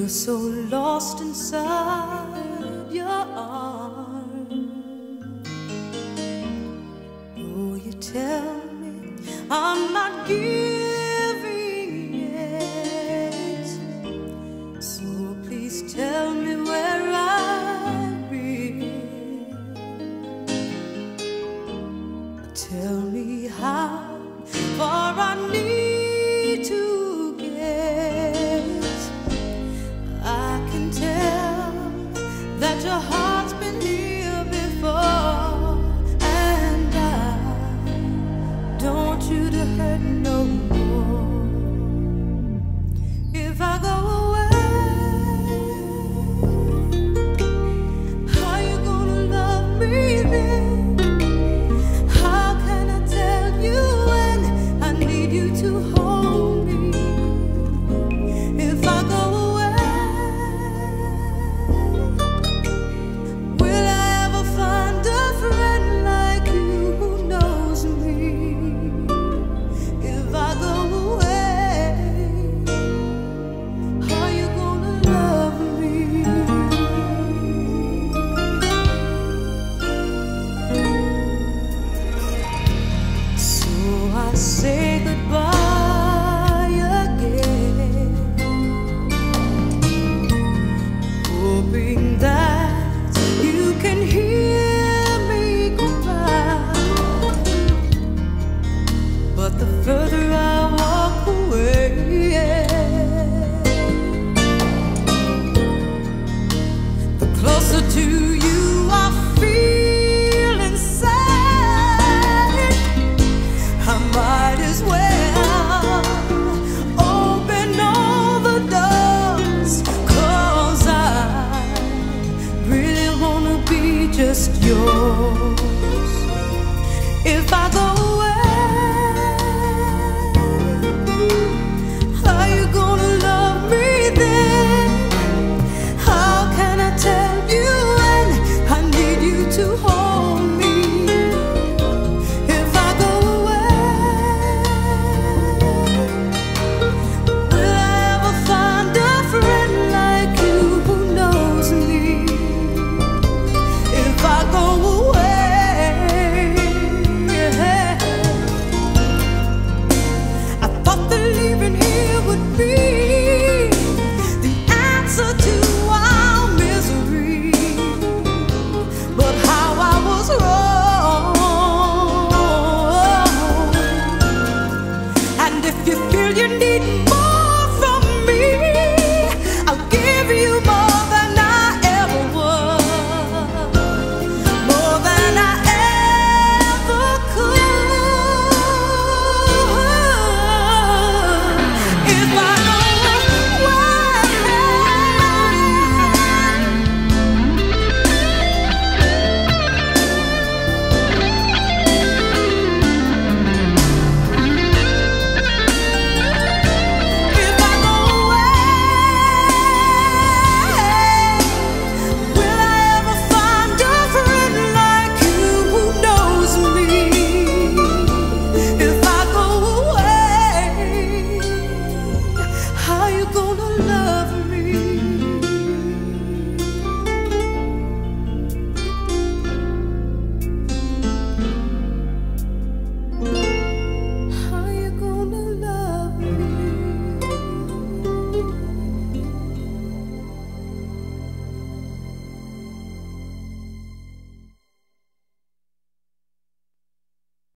feel so lost inside your arms. Oh, you tell me I'm not giving yet, so please tell me where I've been. Tell me how far I need to get. I can tell that your heart's been here before, and I don't want you to hurt no more. If I go away, how you gonna love me then? How can I tell you when I need you to hold me? If I go away, will I ever find a friend like you who knows me? If I go away, how you gonna love me? So I say goodbye